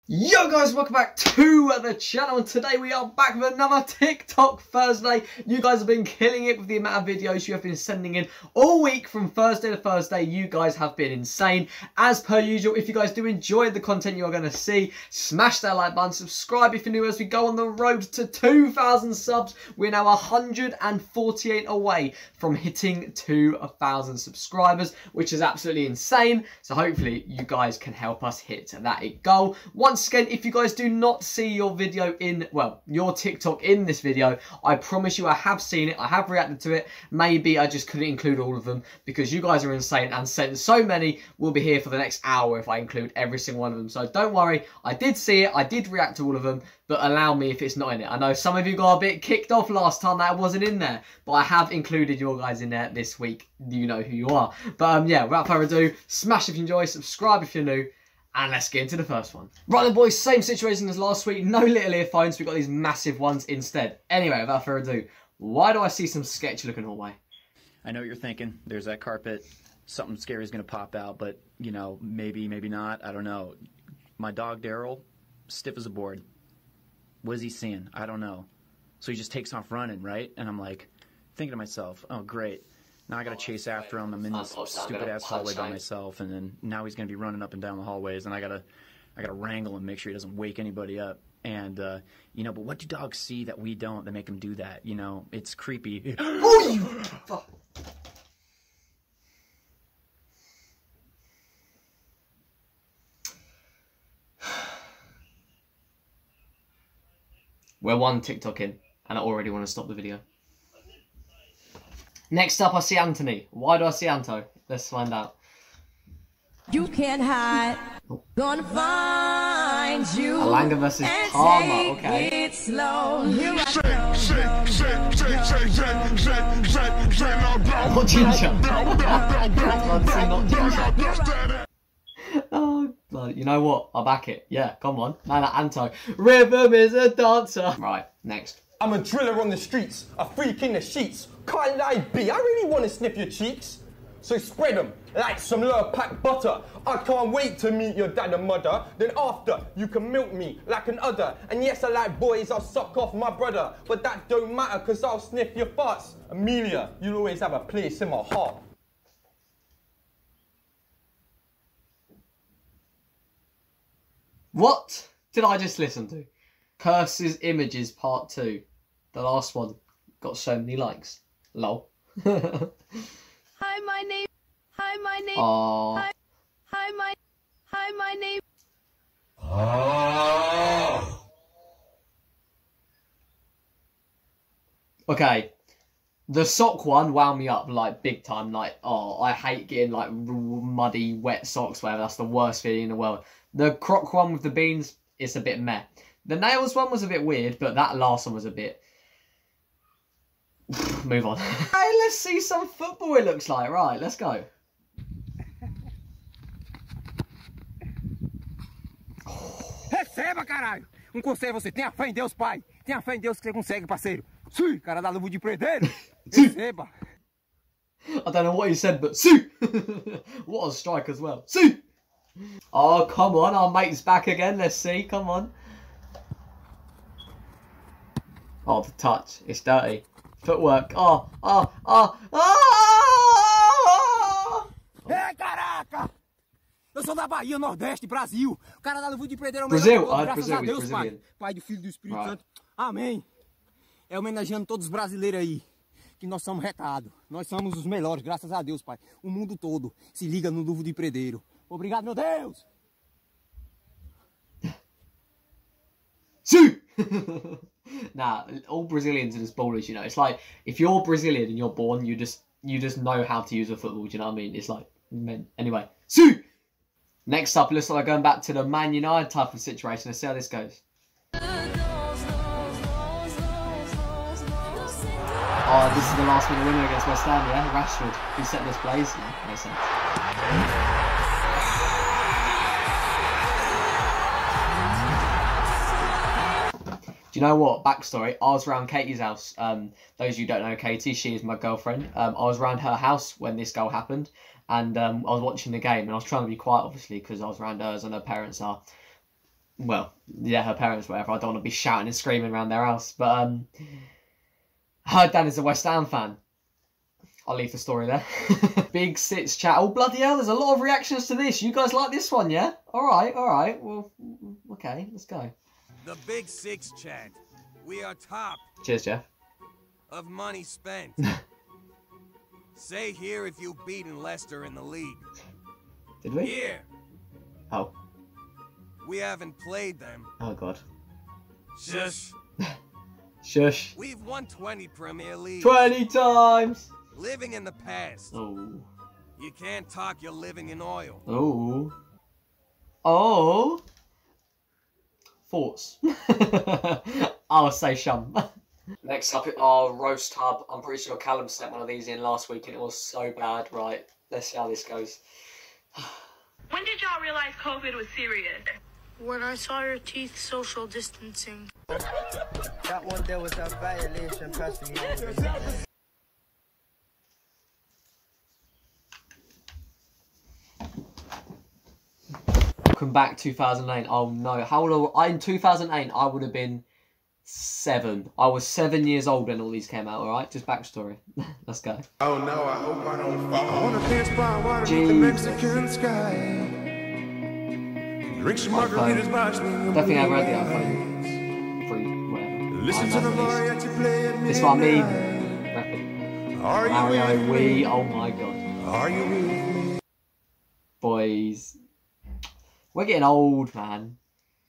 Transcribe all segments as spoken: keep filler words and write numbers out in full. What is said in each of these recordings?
Yo guys, welcome back to the channel, and today we are back with another TikTok Thursday. You guys have been killing it with the amount of videos you have been sending in all week from Thursday to Thursday. You guys have been insane. As per usual, if you guys do enjoy the content you're going to see, smash that like button, subscribe if you're new as we go on the road to two thousand subs. We're now one hundred forty-eight away from hitting two thousand subscribers, which is absolutely insane. So hopefully you guys can help us hit that goal. Once Once again, if you guys do not see your video in, well, your TikTok in this video, I promise you I have seen it, I have reacted to it. Maybe I just couldn't include all of them because you guys are insane and sent so many. We'll be here for the next hour if I include every single one of them. So don't worry, I did see it, I did react to all of them, but allow me if it's not in it. I know some of you got a bit kicked off last time that I wasn't in there, but I have included your guys in there this week. You know who you are. But um, yeah, without further ado, smash if you enjoy, subscribe if you're new, and let's get into the first one. Right then boys, same situation as last week. No little earphones, we've got these massive ones instead. Anyway, without further ado, why do I see some sketchy looking hallway? I know what you're thinking. There's that carpet. Something scary is going to pop out, but, you know, maybe, maybe not. I don't know. My dog, Daryl, stiff as a board. What is he seeing? I don't know. So he just takes off running, right? And I'm like, thinking to myself, oh, great. Now I gotta chase after him. I'm in this stupid ass hallway by myself, and then now he's gonna be running up and down the hallways, and I gotta, I gotta wrangle him, make sure he doesn't wake anybody up. And uh, you know, but what do dogs see that we don't that make him do that? You know, it's creepy. Oh, you fuck. We're one TikTok in, and I already want to stop the video. Next up, I see Anthony. Why do I see Anto? Let's find out. You can't hide. Oh. Gonna find you. Alanga versus Palmer. Okay. It's slow. Here I come. Not Ginger. Not Ginger. Oh, well, you know what? I'll back it. Yeah, come on. Man, Anto. Rhythm is a dancer. Right, next. I'm a driller on the streets, a freak in the sheets. Can't lie, B, I really want to sniff your cheeks. So spread them like some lower pack butter. I can't wait to meet your dad and mother. Then after, you can milk me like an udder. And yes, I like boys, I'll suck off my brother. But that don't matter, cause I'll sniff your farts. Amelia, you'll always have a place in my heart. What did I just listen to? Curses Images Part two. The last one got so many likes. Lol. Hi, my name. Hi, my name. Aww. Hi, hi, my. Hi, my name. Oh. Okay. The sock one wound me up like big time. Like, oh, I hate getting like muddy, wet socks. Whatever. That's the worst feeling in the world. The croc one with the beans, it's a bit meh. The nails one was a bit weird, but that last one was a bit... Move on. Hey, let's see some football it looks like. Right, let's go. Receba, caralho! Um conselho você, tenha fé em Deus, pai. Tenha fé em Deus que você consegue, parceiro. Sim, cara da luva de predeiro. Receba. I don't know what he said, but Sue! What a strike as well. Sue! Oh, come on, our mate's back again. Let's see, come on. Oh, the touch. It's dirty. Footwork. Oh, oh, oh, oh! É, caraca! Eu sou da Bahia, Nordeste, Brasil. O cara da luva de predeiro é o Brazil. melhor. Oh, Graças Brazil, a Deus, Brazilian. pai. Pai do Filho e do Espírito Right. Santo. Amém. É homenageando todos os brasileiros aí. Que nós somos retado. Nós somos os melhores, graças a Deus, pai. O mundo todo se liga no luvo de predeiro. Obrigado, meu Deus! Sue! Nah, all Brazilians are just ballers, you know. It's like, if you're Brazilian and you're born, you just you just know how to use a football, do you know what I mean? It's like, men. Anyway, Sue! Next up, looks like we're going back to the Man United type of situation. Let's see how this goes. Oh, this is the last minute winner against West Ham, yeah? Rashford, who set this blaze. Yeah, makes sense. Do you know what? Backstory. I was around Katie's house. Um, those of you who don't know Katie, she is my girlfriend. Um, I was around her house when this goal happened. And um, I was watching the game. And I was trying to be quiet, obviously, because I was around hers and her parents are. well, yeah, her parents, whatever. I don't want to be shouting and screaming around their house. But um, her dad is a West Ham fan. I'll leave the story there. Big Sits chat. Oh, bloody hell, there's a lot of reactions to this. You guys like this one, yeah? All right, all right. Well, okay, let's go. The Big Six chat. We are top Cheers, Jeff. of money spent. Say here if you've beaten Leicester in the league. Did we? Here. Oh. We haven't played them. Oh, God. Shush. Shush. We've won twenty Premier Leagues. twenty times. Living in the past. Oh. You can't talk you're living in oil. Oh. Oh. Thoughts? I'll say shum. Next up, our roast hub. I'm pretty sure Callum sent one of these in last week and it was so bad. Right, let's see how this goes. When did y'all realize COVID was serious? When I saw your teeth social distancing. That one there was a violation, Pastor. Welcome back, two thousand eight. Oh no, how old I in two thousand eight? I would have been seven. I was seven years old when all these came out. All right, just backstory. Let's go. Oh no, I hope I don't fall. I wanna dance by water Jeez. the Mexican sky. Drink some margaritas by Don't think I ever had the iPhone. Free, whatever. Listen to the mariachi play at This one, me. midnight. Rapping. Are you Mario, with we. me? Oh my god. Are you with me? Boys. We're getting old, man.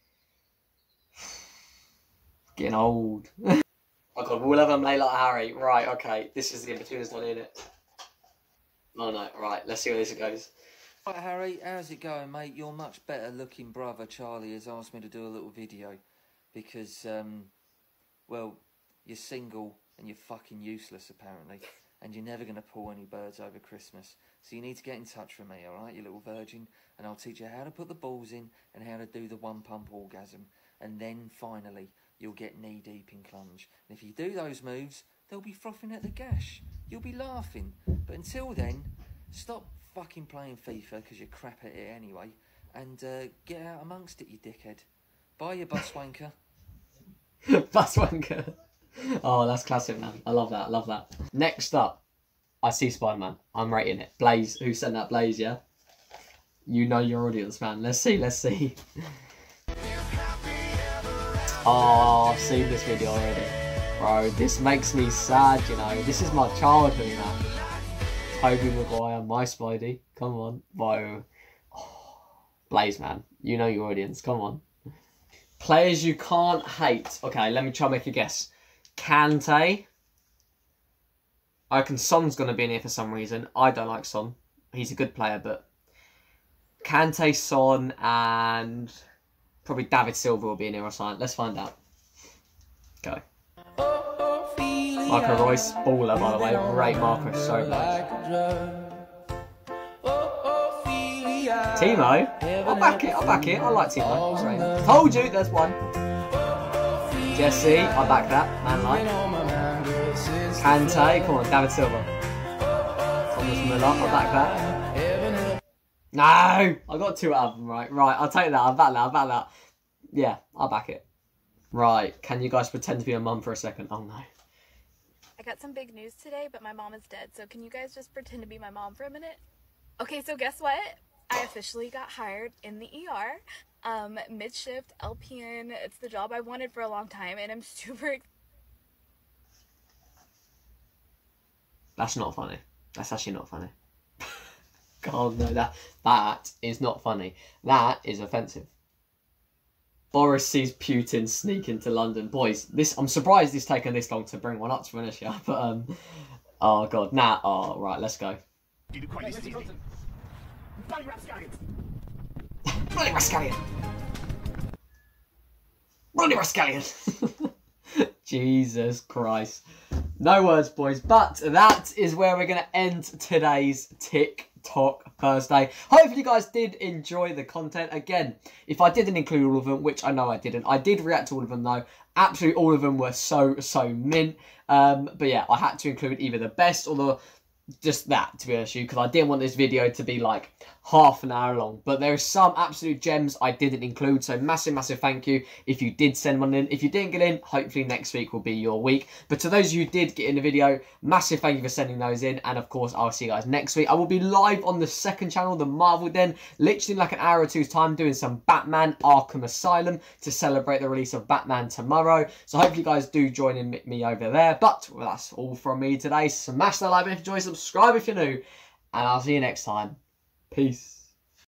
Getting old. Oh god, we'll have a mate like Harry. Right, okay. This is the in-betweeners not in it. Oh no, right, let's see where this goes. Right, Harry, how's it going, mate? Your much better looking brother Charlie has asked me to do a little video because, um, well, you're single and you're fucking useless apparently, and you're never going to pull any birds over Christmas. So you need to get in touch with me, alright, you little virgin, and I'll teach you how to put the balls in and how to do the one pump orgasm, and then finally you'll get knee deep in clunge. And if you do those moves, they'll be frothing at the gash. You'll be laughing. But until then, stop fucking playing FIFA because you're crap at it anyway, and uh, get out amongst it, you dickhead. Bye, you bus wanker. Bus wanker. Oh, that's classic, man. I love that. I love that. Next up, I see Spider-Man. I'm rating it. Blaze. Who sent that? Blaze, yeah? You know your audience, man. Let's see. Let's see. Oh, I've seen this video already. Bro, this makes me sad, you know. This is my childhood, man. Tobey Maguire, my Spidey. Come on. Bro. Oh, Blaze, man. You know your audience. Come on. Players you can't hate. Okay, let me try and make a guess. Kante. I reckon Son's going to be in here for some reason. I don't like Son. He's a good player, but... Kante, Son, and... probably David Silva will be in here or something. Let's find out. Go. Marco Royce, baller, by the way. Great marker, so much. Timo? I'll back it, I'll back it. I like Timo. Right. Told you, there's one. Jesse, I back that. Man like. Kante, come on, David Silva. Thomas Müller, I back that. No! I got two out of them, right? Right, I'll take that, I'll back that, I'll back that. Yeah, I'll back it. Right, can you guys pretend to be a mum for a second? Oh no. I got some big news today, but my mom is dead, so can you guys just pretend to be my mom for a minute? Okay, so guess what? I officially got hired in the E R. Um, mid-shift, L P N, it's the job I wanted for a long time, and I'm super... That's not funny. That's actually not funny. God, no, that, that is not funny. That is offensive. Boris sees Putin sneak into London. Boys, this I'm surprised it's taken this long to bring one up, to be honest, yeah. But, um, oh, God. Nah, oh, right, let's go. Bloody rapscallion! Bloody rapscallion! Bloody rapscallion! Jesus Christ. No words, boys. But that is where we're going to end today's TikTok Thursday. Hopefully you guys did enjoy the content. Again, if I didn't include all of them, which I know I didn't, I did react to all of them though. Absolutely all of them were so, so mint. Um, but yeah, I had to include either the best or the... just that, to be honest with you, because I didn't want this video to be like half an hour long. But there are some absolute gems I didn't include, so massive, massive thank you if you did send one in. If you didn't get in, hopefully next week will be your week. But to those of you who did get in the video, massive thank you for sending those in. And of course, I'll see you guys next week. I will be live on the second channel, the Marvel Den, literally in like an hour or two's time, doing some Batman Arkham Asylum to celebrate the release of Batman tomorrow. So hopefully you guys do join in with me over there. But well, that's all from me today. Smash that like button if you enjoy, subscribe if you're new, and I'll see you next time. Peace.